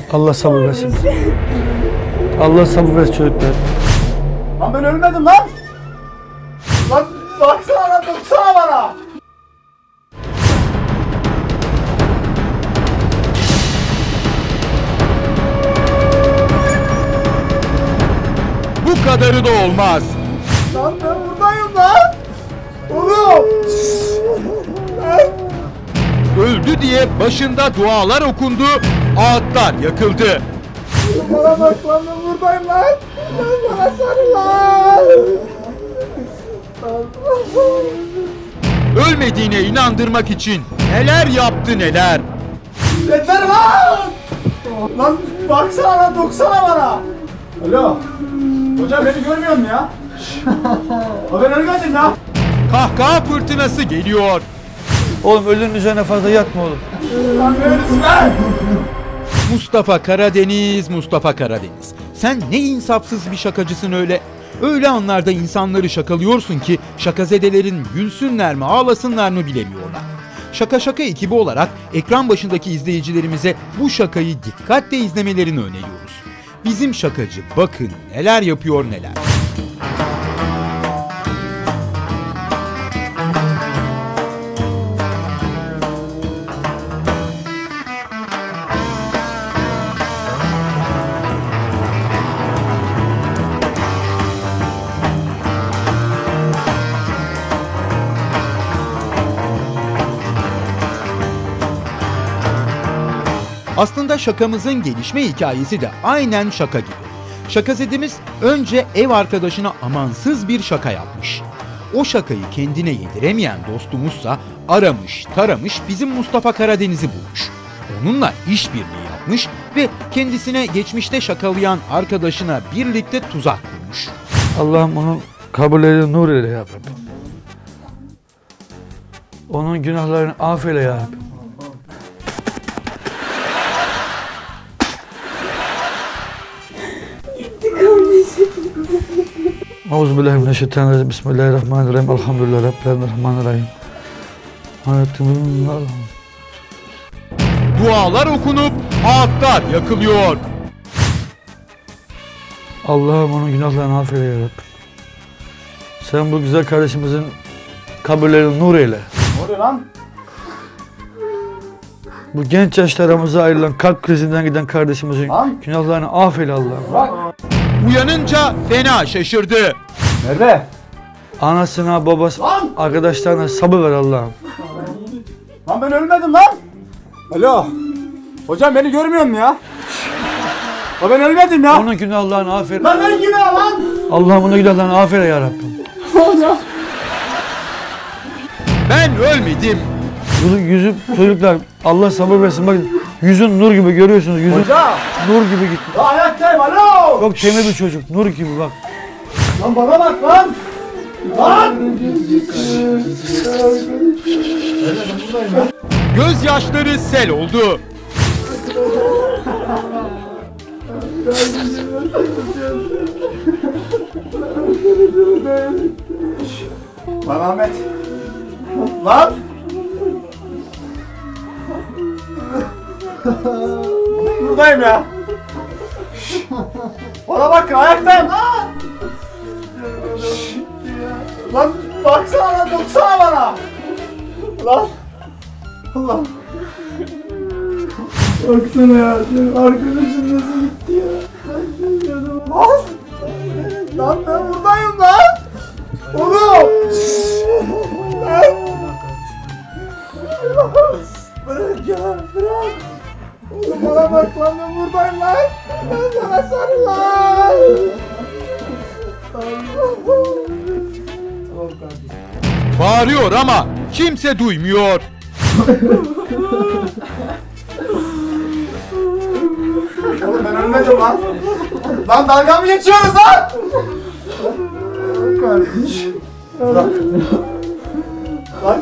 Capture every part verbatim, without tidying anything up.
Allah sabır versin. Allah sabır versin çocuklar. Lan ben ölmedim lan. Lan baksana lan, baksana bana. Bu kadarı da olmaz. Lan ben buradayım lan. Oğlum. Öldü diye başında dualar okundu, ağıtlar yakıldı. Bana bak lan, ben buradayım lan. Lan bana sarıl lan. Ölmediğine inandırmak için neler yaptı neler. Yeter lan. Lan baksana lan, doksana bana. Alo. Hocam beni görmüyor musun ya? Ha ben ölmedim ya. Kahkaha fırtınası geliyor. Oğlum ölünün üzerine fazla yatma oğlum. Lan böylesin lan. Mustafa Karadeniz, Mustafa Karadeniz. Sen ne insafsız bir şakacısın öyle. Öyle anlarda insanları şakalıyorsun ki şakazedelerin gülsünler mi ağlasınlar mı bilemiyorlar. Şaka Şaka ekibi olarak ekran başındaki izleyicilerimize bu şakayı dikkatle izlemelerini öneriyoruz. Bizim şakacı bakın neler yapıyor neler. Aslında şakamızın gelişme hikayesi de aynen şaka gibi. Şakazedimiz önce ev arkadaşına amansız bir şaka yapmış. O şakayı kendine yediremeyen dostumuzsa aramış taramış bizim Mustafa Karadeniz'i bulmuş. Onunla işbirliği yapmış ve kendisine geçmişte şakalayan arkadaşına birlikte tuzak kurmuş. Allah'ım onun kabullerini nur eyle ya Rabbi. Onun günahlarını affeyle ya Rabbi. Euzubillahimineşşeytanirracim. Bismillahirrahmanirrahim. Elhamdülillahi Rabbil alemin. Rahmanirrahim. Dualar okunup ağıtlar yakılıyor. Allah'ım onun günahlarını affeyle ya Rabbi. Sen bu güzel kardeşimizin kabirlerini nur eyle. Ne oluyor lan? Bu genç yaşlarımıza ayrılan kalp krizinden giden kardeşimizin Lan. günahlarını affeyle Allah'ım. Bak. Uyanınca fena şaşırdı. Nerede? Anasına, babası, Lan. arkadaşlarına sabır ver Allah'ım. Lan ben ölmedim lan. Alo. Hocam beni görmüyor musun ya? Ha ben ölmedim ya. Onun günahlarını affeyle. Lan ben günah lan. Allah'ım onun günahlarını affeyle ya Rabbim. Ben ölmedim. Yüzü, yüzü çocuklar Allah sabır versin, bakın yüzün nur gibi görüyorsunuz, yüzün Hocam. nur gibi gitti. Ya ayaktayım, alo. Çok temiz bir çocuk, nur gibi bak. Lan bana bak lan. Lan. Gözyaşları sel oldu. Lan Ahmet. Lan. Buradayım ya. Bana bakın, ayaktayım lan. Lan baksana lan, doksana bana. Lan. Allah. Baksana ya, senin arkadaşın nasıl gitti ya. Lan. Lan ben buradayım lan. Oğlum. Lan. Bırak ya, bırak. Oğlum bana bak lan, ben buradayım lan. Ben sana sarıl lan. Bağırıyor ama kimse duymuyor. Oğlum ben ölmedim lan. Lan dalga mı geçiyoruz lan? Kardeş. Lan. Lan.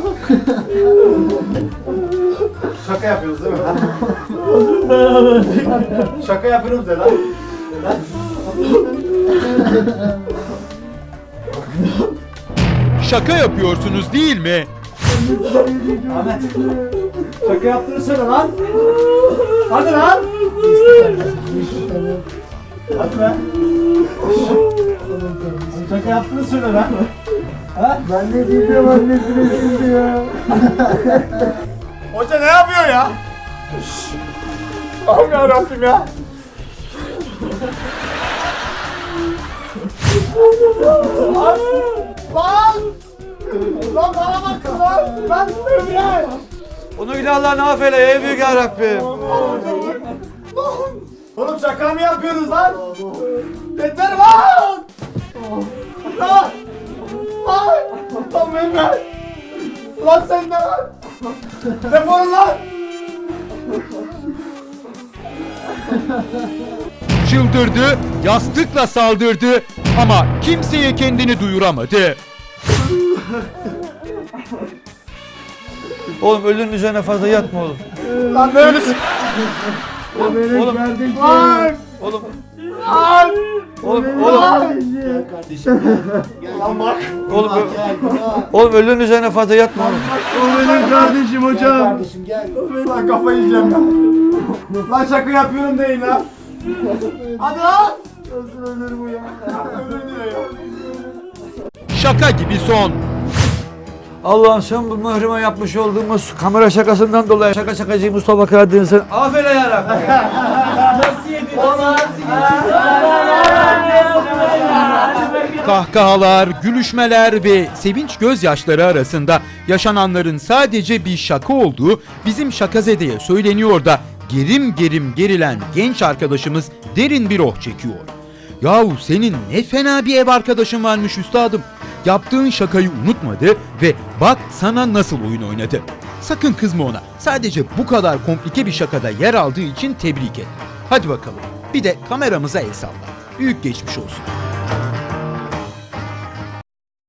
Şaka yapıyoruz değil mi lan? Şaka yapıyoruz de lan. Lan. Şaka yapıyorsunuz değil mi? Ahmet. Şaka yaptığını söyle lan. Hadi lan. Hadi be. Şaka yaptığını söyle lan. Ha? Ben ne diyeceğim annesine şimdi ya. Hoca ne yapıyor ya? Allah'ım yarabbim ya. Lan! Lan! Lan bana bakın lan! Lan Emre! Onu günahlarını affeyle ey büyük ya Rabbim. Oğlum şaka mı yapıyorsunuz lan? Yeter lan! Lan! Lan! Lan Emre! Lan sen de lan! Defolun lan! Çıldırdı, yastıkla saldırdı ama kimseye kendini duyuramadı. Oğlum ölünün üzerine fazla yatma oğlum. Lan ne öyle? O benim Oğlum. kardeşim. Lan! Oğlum. Lan! Oğlum. Benim Oğlum. kardeşim. Lan bak! Oğlum. Oğlum ölünün üzerine fazla yatma oğlum. O benim kardeşim hocam. Kardeşim gel. Lan kafayı yiyeceğim ya. Lan şaka yapıyorum değil lan. Hadi lan! Nasıl ölür bu ya? Öbür diyor ya. Şaka gibi son. Allah'ım sen bu mührime yapmış olduğumuz kamera şakasından dolayı şaka şakacı Mustafa Karadeniz'in affeyle ya Rabbim. Kahkahalar, gülüşmeler ve sevinç gözyaşları arasında yaşananların sadece bir şaka olduğu bizim Şakazede'ye söyleniyor da gerim gerim gerilen genç arkadaşımız derin bir oh çekiyor. Yahu senin ne fena bir ev arkadaşın varmış üstadım. Yaptığın şakayı unutmadı ve bak sana nasıl oyun oynadı. Sakın kızma ona. Sadece bu kadar komplike bir şakada yer aldığı için tebrik et. Hadi bakalım. Bir de kameramıza el salla. Büyük geçmiş olsun.